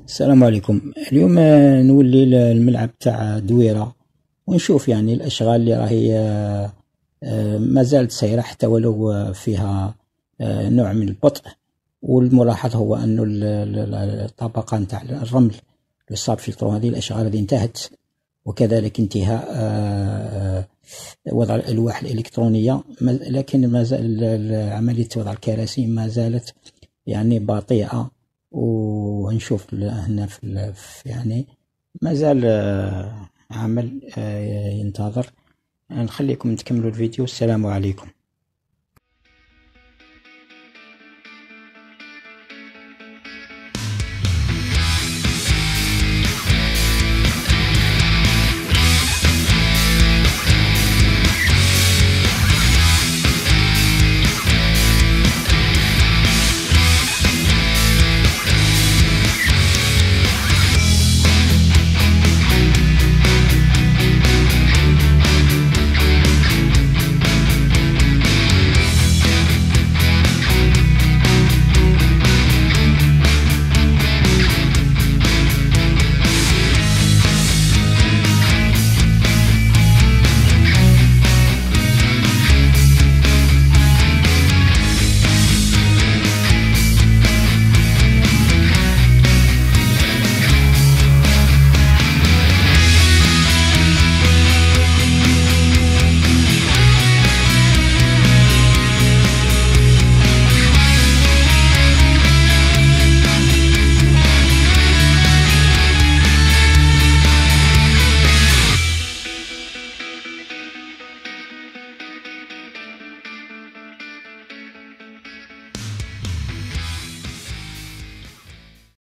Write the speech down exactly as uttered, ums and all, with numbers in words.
السلام عليكم. اليوم آه، نولي للملعب تاع دويرة ونشوف يعني الأشغال اللي راهي آه، آه، ما زالت سايرة، حتى ولو آه، فيها آه، نوع من البطء. والملاحظ هو أنه ال- ال- الطبقة نتاع الرمل اللي صار في الطرق هذه، الأشغال هذه انتهت، وكذلك انتهاء آه، آه، وضع الألواح الإلكترونية، ما- لكن ما زال ال- عملية وضع الكراسي ما زالت يعني بطيئة. ونشوف ال- هنا في ال- في- يعني ما زال آه، عمل آه، ينتظر. نخليكم تكملوا الفيديو. السلام عليكم.